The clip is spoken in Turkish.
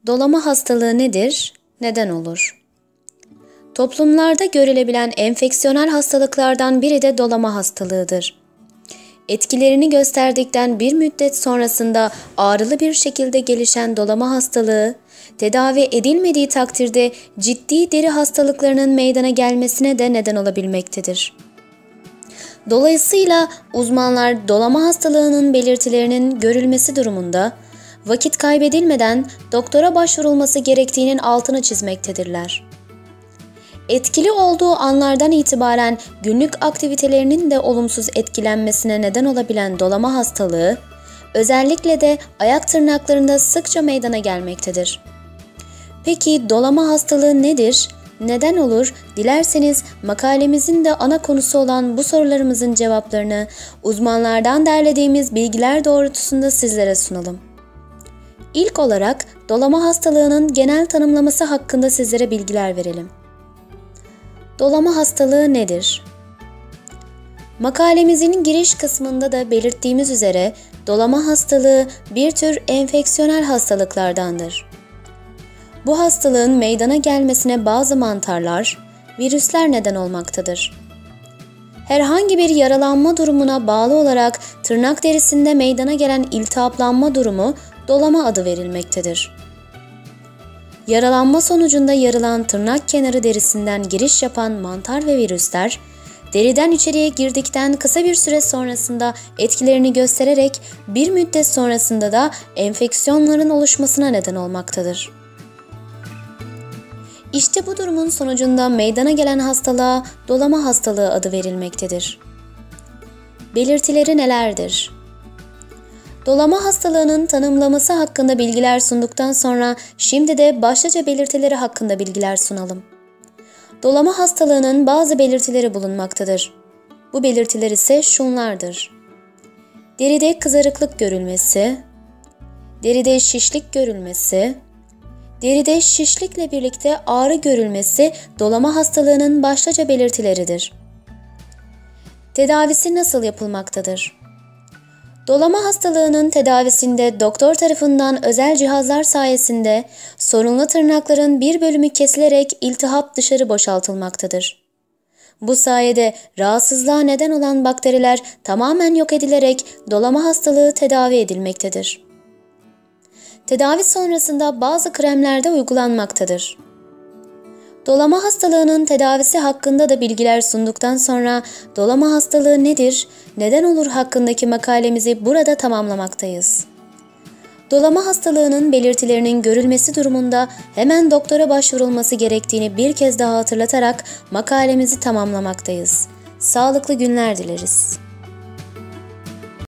Dolama hastalığı nedir? Neden olur? Toplumlarda görülebilen enfeksiyonel hastalıklardan biri de dolama hastalığıdır. Etkilerini gösterdikten bir müddet sonrasında ağrılı bir şekilde gelişen dolama hastalığı, tedavi edilmediği takdirde ciddi deri hastalıklarının meydana gelmesine de neden olabilmektedir. Dolayısıyla uzmanlar dolama hastalığının belirtilerinin görülmesi durumunda vakit kaybedilmeden doktora başvurulması gerektiğinin altını çizmektedirler. Etkili olduğu anlardan itibaren günlük aktivitelerinin de olumsuz etkilenmesine neden olabilen dolama hastalığı, özellikle de ayak tırnaklarında sıkça meydana gelmektedir. Peki dolama hastalığı nedir? Neden olur? Dilerseniz makalemizin de ana konusu olan bu sorularımızın cevaplarını uzmanlardan derlediğimiz bilgiler doğrultusunda sizlere sunalım. İlk olarak dolama hastalığının genel tanımlaması hakkında sizlere bilgiler verelim. Dolama hastalığı nedir? Makalemizin giriş kısmında da belirttiğimiz üzere dolama hastalığı bir tür enfeksiyonel hastalıklardandır. Bu hastalığın meydana gelmesine bazı mantarlar, virüsler neden olmaktadır. Herhangi bir yaralanma durumuna bağlı olarak tırnak derisinde meydana gelen iltihaplanma durumu dolama adı verilmektedir. Yaralanma sonucunda yarılan tırnak kenarı derisinden giriş yapan mantar ve virüsler, deriden içeriye girdikten kısa bir süre sonrasında etkilerini göstererek bir müddet sonrasında da enfeksiyonların oluşmasına neden olmaktadır. İşte bu durumun sonucunda meydana gelen hastalığa dolama hastalığı adı verilmektedir. Belirtileri nelerdir? Dolama hastalığının tanımlaması hakkında bilgiler sunduktan sonra şimdi de başlıca belirtileri hakkında bilgiler sunalım. Dolama hastalığının bazı belirtileri bulunmaktadır. Bu belirtiler ise şunlardır: deride kızarıklık görülmesi, deride şişlik görülmesi, deride şişlikle birlikte ağrı görülmesi dolama hastalığının başlıca belirtileridir. Tedavisi nasıl yapılmaktadır? Dolama hastalığının tedavisinde doktor tarafından özel cihazlar sayesinde sorunlu tırnakların bir bölümü kesilerek iltihap dışarı boşaltılmaktadır. Bu sayede rahatsızlığa neden olan bakteriler tamamen yok edilerek dolama hastalığı tedavi edilmektedir. Tedavi sonrasında bazı kremler de uygulanmaktadır. Dolama hastalığının tedavisi hakkında da bilgiler sunduktan sonra dolama hastalığı nedir, neden olur hakkındaki makalemizi burada tamamlamaktayız. Dolama hastalığının belirtilerinin görülmesi durumunda hemen doktora başvurulması gerektiğini bir kez daha hatırlatarak makalemizi tamamlamaktayız. Sağlıklı günler dileriz.